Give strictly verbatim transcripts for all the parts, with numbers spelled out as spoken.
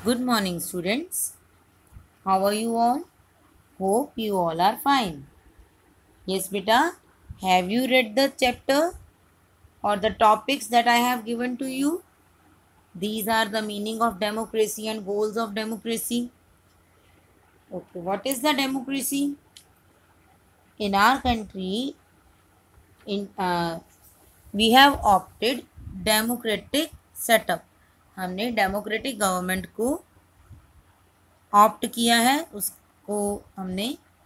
Good morning, students. How are you all? Hope you all are fine. Yes, beta. Have you read the chapter or the topics that I have given to you? These are the meaning of democracy and goals of democracy. Okay, what is the democracy? In our country, in uh, we have opted democratic setup. हमने democratic government को opt किया है, उसको हमने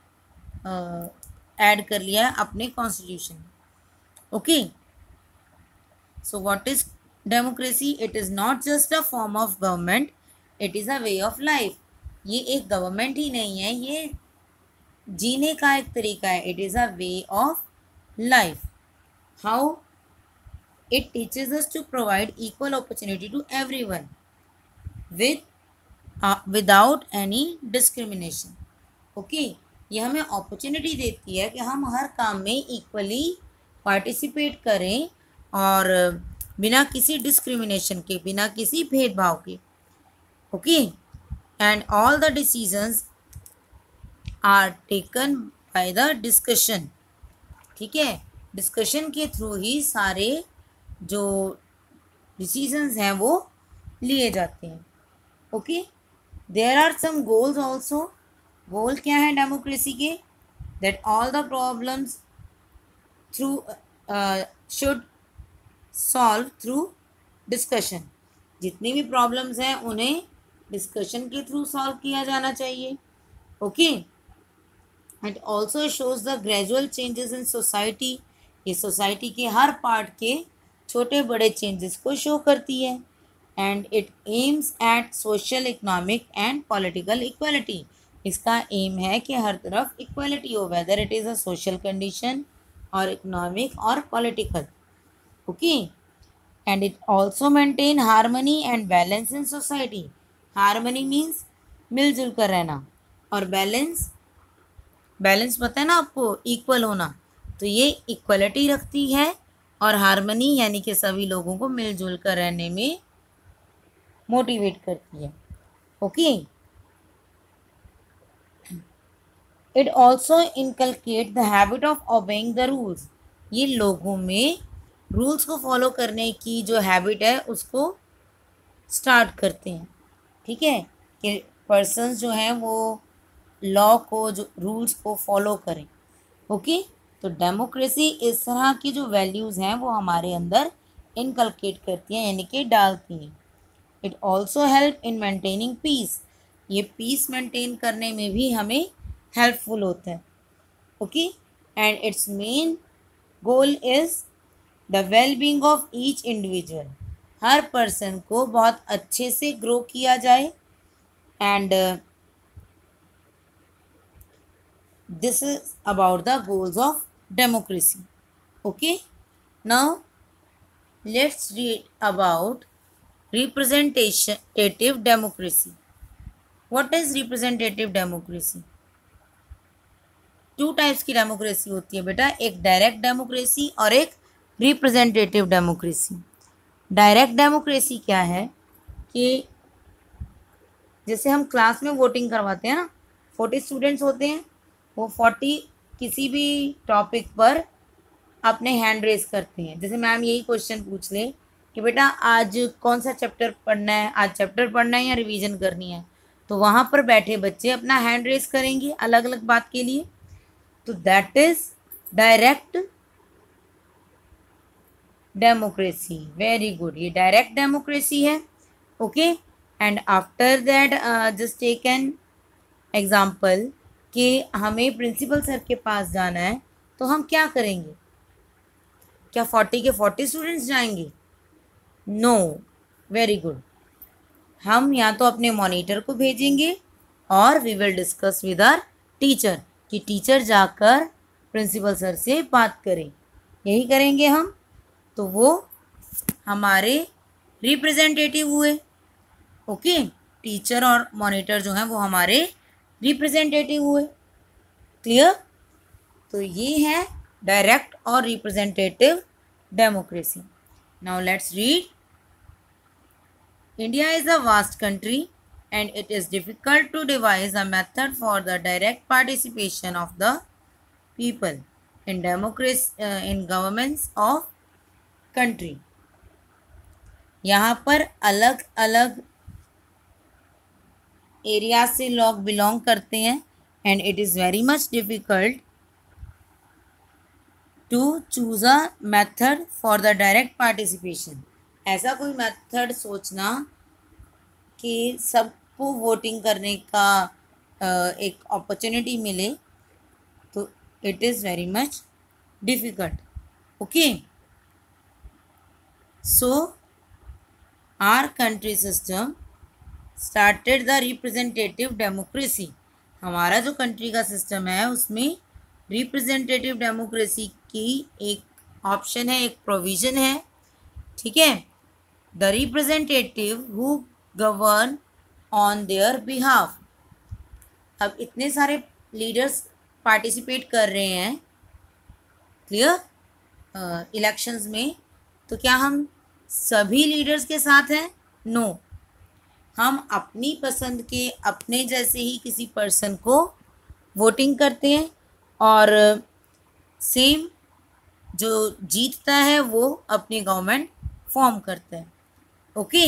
add कर लिया है अपने कॉन्स्टिट्यूशन में. Okay, so what is democracy? It is not just a form of government, it is a way of life. ये एक गवर्नमेंट ही नहीं है, ये जीने का एक तरीका है. It is a way of life. How? It teaches us to provide equal opportunity to everyone with without any discrimination. Okay, ये हमें अपॉर्चुनिटी देती है कि हम हर काम में इक्वली पार्टिसिपेट करें और बिना किसी डिस्क्रिमिनेशन के, बिना किसी भेदभाव के. Okay, and all the decisions are taken by the discussion. ठीक है, डिस्कशन के थ्रू ही सारे जो डिसीजंस हैं वो लिए जाते हैं. Okay, there are some goals also. Goal क्या है डेमोक्रेसी के? That all the problems through should solve through discussion. जितनी भी प्रॉब्लम्स हैं उन्हें डिस्कशन के थ्रू सॉल्व किया जाना चाहिए. Okay, it also shows the gradual changes in society. ये सोसाइटी के हर पार्ट के छोटे बड़े चेंजेस को शो करती है. And it aims at social, economic and political equality. इसका एम है कि हर तरफ इक्वलिटी हो, whether it is a social condition और इकोनॉमिक और political. Okay, and it also maintain harmony and balance in society. Harmony means मिलजुल कर रहना, और बैलेंस, बैलेंस पता है ना आपको, इक्वल होना. तो ये इक्वलिटी रखती है और हारमोनी यानी कि सभी लोगों को मिलजुल कर रहने में मोटिवेट करती है. Okay, it also inculcate the habit of obeying the rules. ये लोगों में रूल्स को फॉलो करने की जो हैबिट है उसको स्टार्ट करते हैं. ठीक है, कि पर्सन्स जो हैं वो लॉ को, जो रूल्स को फॉलो करें. ओके, तो डेमोक्रेसी इस तरह की जो वैल्यूज़ हैं वो हमारे अंदर इनकलकेट करती हैं, यानी कि डालती हैं. It also help in maintaining peace. ये पीस मेंटेन करने में भी हमें हेल्पफुल होता है. Okay, and its main goal is the well being of each individual. हर पर्सन को बहुत अच्छे से ग्रो किया जाए. And this is about the goals of democracy. Okay, now let's read about representative democracy. What is representative democracy? Two types की democracy होती है बेटा, एक डायरेक्ट डेमोक्रेसी और एक रिप्रेजेंटेटिव डेमोक्रेसी. डायरेक्ट डेमोक्रेसी क्या है कि जैसे हम क्लास में वोटिंग करवाते हैं ना, फोर्टी स्टूडेंट्स होते हैं, वो फोर्टी किसी भी टॉपिक पर अपने हैंड रेज करते हैं. जैसे मैम यही क्वेश्चन पूछ ले कि बेटा आज कौन सा चैप्टर पढ़ना है, आज चैप्टर पढ़ना है या रिवीजन करनी है, तो वहाँ पर बैठे बच्चे अपना हैंड रेज करेंगे अलग अलग बात के लिए. तो that is direct democracy. Very good, ये डायरेक्ट डेमोक्रेसी है. Okay, and after that just take an example कि हमें प्रिंसिपल सर के पास जाना है, तो हम क्या करेंगे? क्या फोर्टी के फोर्टी स्टूडेंट्स जाएंगे? नो. वेरी गुड, हम या तो अपने मॉनिटर को भेजेंगे और we will discuss with our teacher, कि टीचर जाकर प्रिंसिपल सर से बात करें. यही करेंगे हम. तो वो हमारे रिप्रेजेंटेटिव हुए. ओके, टीचर और मॉनिटर जो हैं वो हमारे रिप्रेजेंटेटिव हुए. क्लियर? तो ये है डायरेक्ट और representative democracy. Now let's read. India is a vast country. and it is difficult to devise a method for the direct participation of the people in democracy uh, in governments of country. यहाँ पर अलग अलग area से लोग belong करते हैं and it is very much difficult to choose a method for the direct participation. ऐसा कोई मेथड सोचना कि सबको वोटिंग करने का एक अपॉर्चुनिटी मिले, तो it is very much difficult. Okay, so our country system started the representative democracy. हमारा जो कंट्री का सिस्टम है उसमें रिप्रेजेंटेटिव डेमोक्रेसी की एक ऑप्शन है, एक प्रोविज़न है. ठीक है, the representative who govern on their behalf. अब इतने सारे लीडर्स पार्टिसिपेट कर रहे हैं क्लियर इलेक्शंस में, तो क्या हम सभी लीडर्स के साथ हैं? No no. हम अपनी पसंद के अपने जैसे ही किसी पर्सन को वोटिंग करते हैं और सेम जो जीतता है वो अपनी गवर्नमेंट फॉर्म करता है. Okay,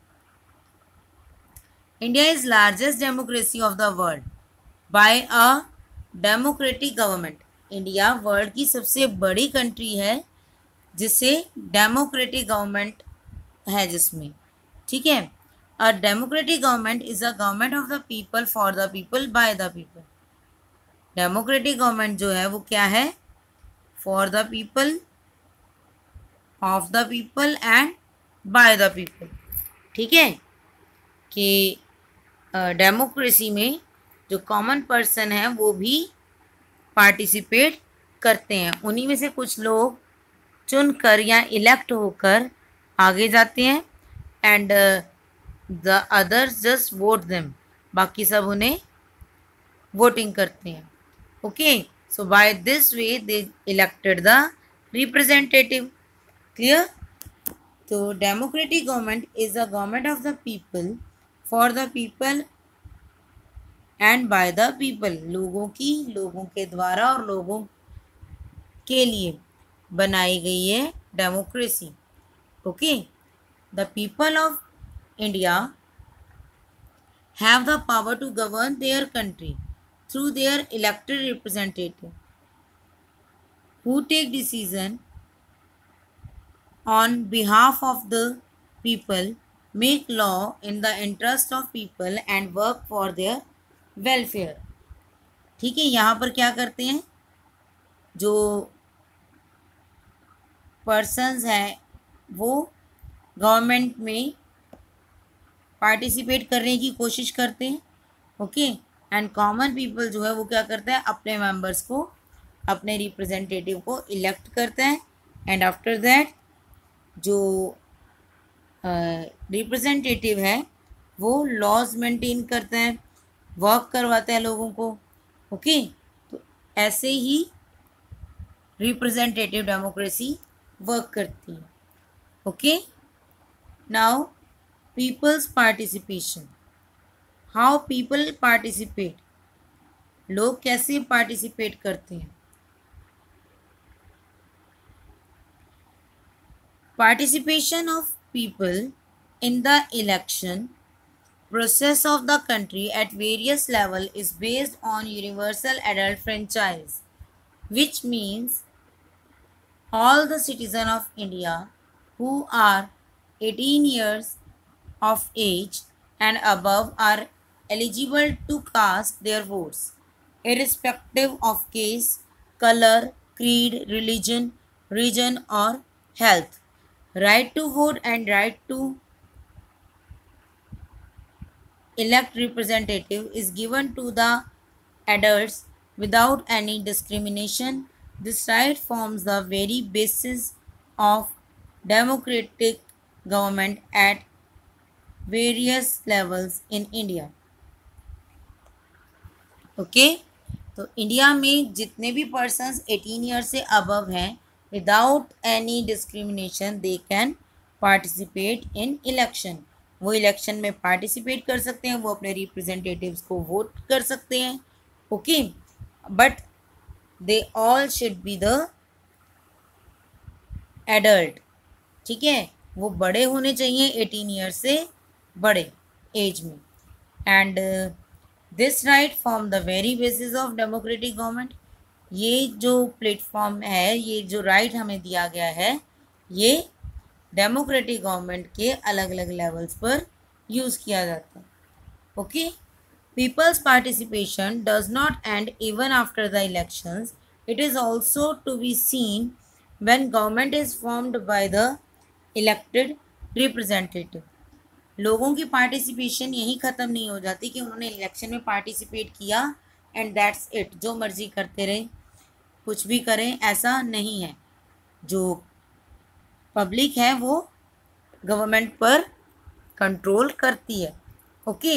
India is largest democracy of the world by a democratic government. India world की सबसे बड़ी कंट्री है जिसे डेमोक्रेटिक गवर्नमेंट है जिसमें. ठीक है, a democratic government is a government of the people for the people by the people. Democratic government जो है वो क्या है? For the people, of the people and by the people. ठीक है, कि डेमोक्रेसी में जो कॉमन पर्सन है वो भी पार्टिसिपेट करते हैं. उन्हीं में से कुछ लोग चुनकर या इलेक्ट होकर आगे जाते हैं and the others just vote them. बाकी सब उन्हें वोटिंग करते हैं. Okay, so by this way they elected the representative. Clear? तो democratic government is a government of the people for the people and by the people. लोगों की, लोगों के द्वारा और लोगों के लिए बनाई गई है democracy. Okay, the people of India have the power to govern their country through their elected representative who take decision on behalf of the people, make law in the interest of people and work for their welfare. ठीक है, यहाँ पर क्या करते हैं, जो persons हैं वो गवर्नमेंट में पार्टिसिपेट करने की कोशिश करते हैं. ओके, एंड कॉमन पीपल जो है वो क्या करता है, अपने मेंबर्स को, अपने रिप्रेजेंटेटिव को इलेक्ट करता है एंड आफ्टर दैट जो रिप्रेजेंटेटिव uh, है वो लॉज मेंटेन करता है, वर्क करवाता है लोगों को. ओके, तो ऐसे ही रिप्रेजेंटेटिव डेमोक्रेसी वर्क करती है. Okay, now people's participation. How people participate. लोग कैसे पार्टिसिपेट करते हैं? Participation of people in the election process of the country at various level is based on universal adult franchise, which means all the citizens of India who are eighteen years of age and above are eligible to cast their votes, irrespective of caste, color, creed, religion, region or health. Right to vote and right to elect representative is given to the adults without any discrimination. This right forms the very basis of democratic government at various levels in India. Okay, तो India में जितने भी persons eighteen year से above हैं without any discrimination they can participate in election. वो election में participate कर सकते हैं, वो अपने रिप्रेजेंटेटिव्स को वोट कर सकते हैं. Okay, but they all should be the adult. ठीक है, वो बड़े होने चाहिए एटीन ईयर्स से बड़े एज में. And this right form the very basis of democratic government. ये जो प्लेटफॉर्म है, ये जो राइट हमें दिया गया है, ये डेमोक्रेटिक गवर्नमेंट के अलग अलग लेवल्स पर यूज़ किया जाता है. Okay, people's participation does not end even after the elections. It is also to be seen when government is formed by the elected representative. लोगों की पार्टिसिपेशन यही ख़त्म नहीं हो जाती कि उन्होंने इलेक्शन में पार्टिसिपेट किया एंड दैट्स इट, जो मर्जी करते रहें, कुछ भी करें, ऐसा नहीं है. जो पब्लिक है वो गवर्नमेंट पर कंट्रोल करती है. Okay,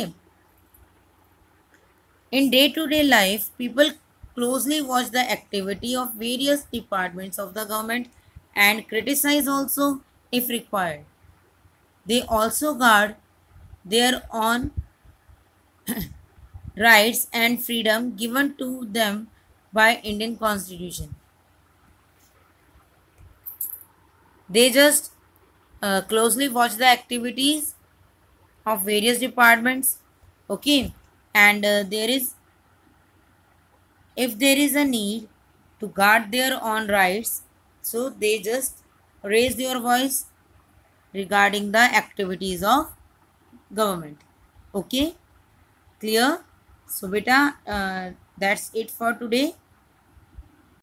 in day-to-day life, people closely watch the activity of various departments of the government and criticize also if required. They also guard their own rights and freedom given to them by Indian Constitution. They just uh, closely watch the activities of various departments. Okay, and uh, there is, if there is a need to guard their own rights, so they just raise their voice regarding the activities of government. Okay, clear? So beta, uh, that's it for today.